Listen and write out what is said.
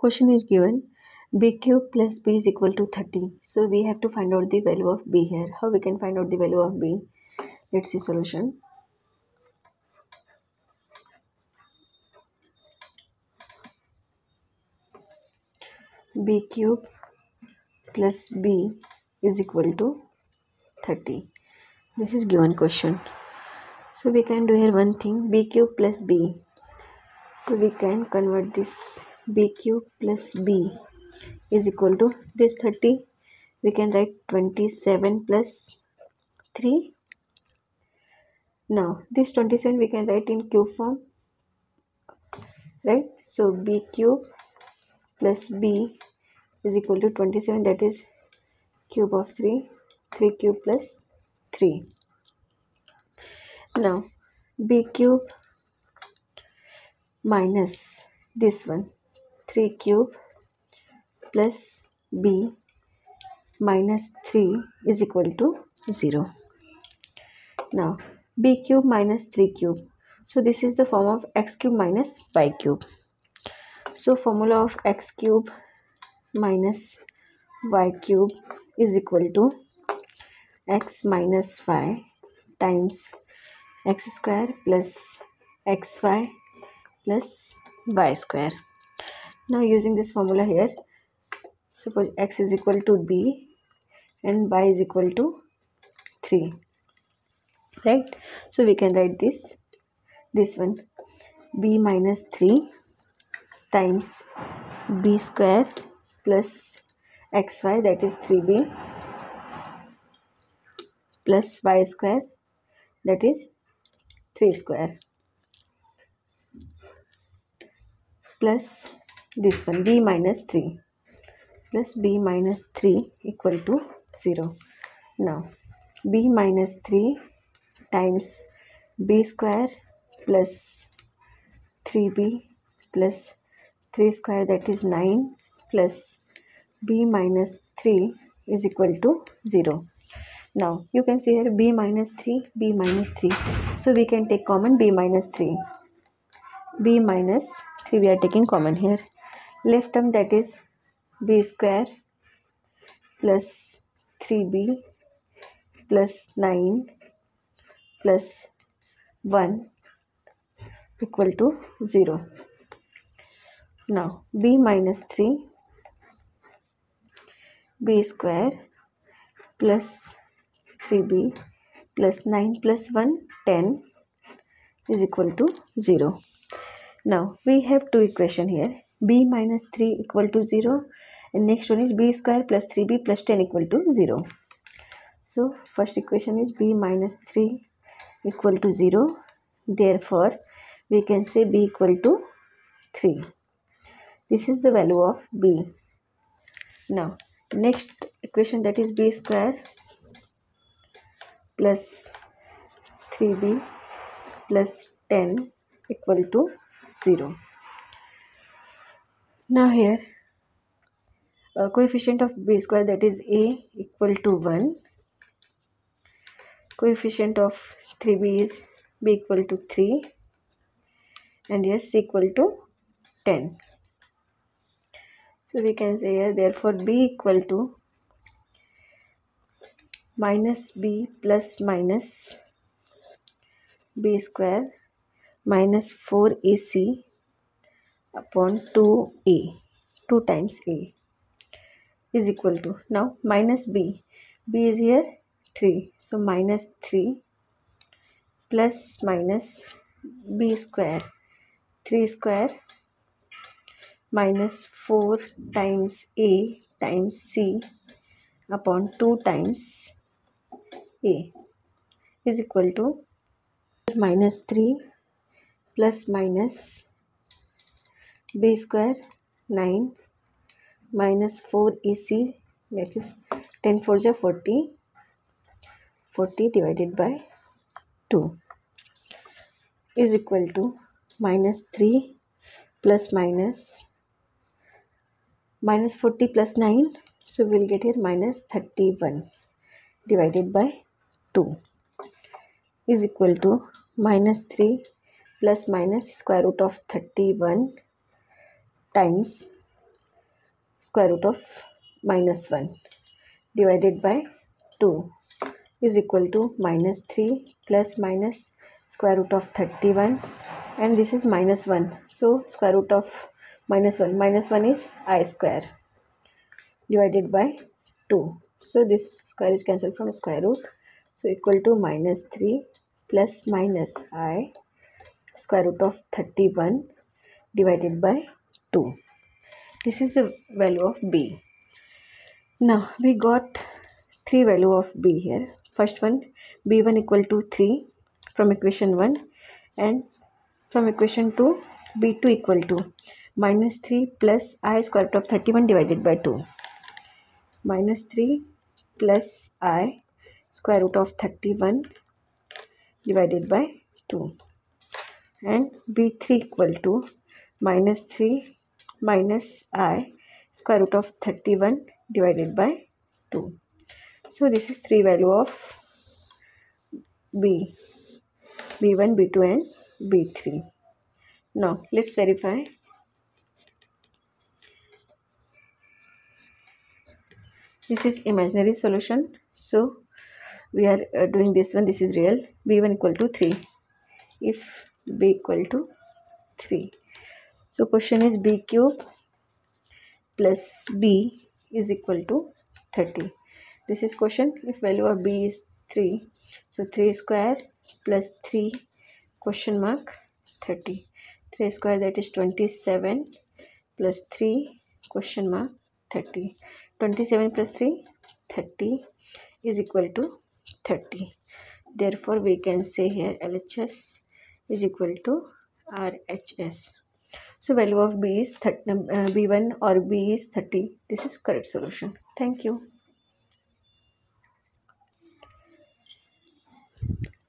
Question is given b cube plus b is equal to 30. So we have to find out the value of b here. How we can find out the value of b? Let's see solution. B cube plus b is equal to 30. This is given question. So we can do here one thing, b cube plus b. So we can convert this b cube plus b is equal to this 30. We can write 27 plus 3. Now this 27 we can write in cube form, right? So b cube plus b is equal to 27, that is cube of 3 cube plus 3. Now b cube minus this one 3 cube plus b minus 3 is equal to 0. Now b cube minus 3 cube, so this is the form of x cube minus y cube. So formula of x cube minus y cube is equal to x minus y times x square plus xy plus y square. Now using this formula here, suppose x is equal to b and y is equal to 3, right? So we can write this one, b minus 3 times b square plus xy, that is 3b, plus y square, that is 3 square, plus this one b minus 3 plus b minus 3 equal to 0. Now b minus 3 times b square plus 3b plus 3 square, that is 9, plus b minus 3 is equal to 0. Now you can see here b minus 3, b minus 3. So we can take common b minus 3. b minus 3 we are taking common here. Left term, that is b square plus 3b plus 9 plus 1 equal to 0. Now b minus 3, b square plus 3b plus 9 plus 1, 10 is equal to 0. Now we have two equation here, b minus 3 equal to 0, and next one is b square plus 3b plus 10 equal to 0. So first equation is b minus 3 equal to 0. Therefore we can say b equal to 3. This is the value of b. Now next equation, that is b square plus 3b plus 10 equal to 0. Now here coefficient of b square, that is a, equal to 1. Coefficient of 3b is b equal to 3, and here c equal to 10. So we can say here, therefore b equal to minus b plus minus b square minus 4ac upon 2a, 2 times a, is equal to, now minus b is here 3, so minus 3 plus minus b square 3 square minus 4 times a times c upon 2 times a is equal to minus 3 plus minus b square 9 minus 4ac, that is 10 4 is 40, 40 divided by 2 is equal to minus 3 plus minus 40 plus 9, so we'll get here minus 31 divided by 2 is equal to minus 3 plus minus square root of 31 times square root of minus 1 divided by 2 is equal to minus 3 plus minus square root of 31, and this is minus 1, so square root of minus 1 is I square divided by 2. So this square is cancelled from square root, so equal to minus 3 plus minus I square root of 31 divided by 2. This is the value of b. Now we got three value of b here. First one, b1 equal to 3 from equation 1, and from equation 2 b2 equal to minus 3 plus I square root of 31 divided by 2. Minus 3 plus I square root of 31 divided by 2, and b3 equal to minus 3 minus I square root of 31 divided by 2. So this is three value of b, b1, b2 and b3. Now let's verify. This is imaginary solution, so we are doing this one. This is real. b1 equal to 3 if b equal to 3. So question is b cube plus b is equal to 30. This is question if value of b is 3. So 3 square plus 3 question mark 30. 3 square, that is 27, plus 3 question mark 30. 27 plus 3 30 is equal to 30. Therefore we can say here LHS is equal to RHS. So value of b is 30, b1 or b is 30. This is correct solution. Thank you.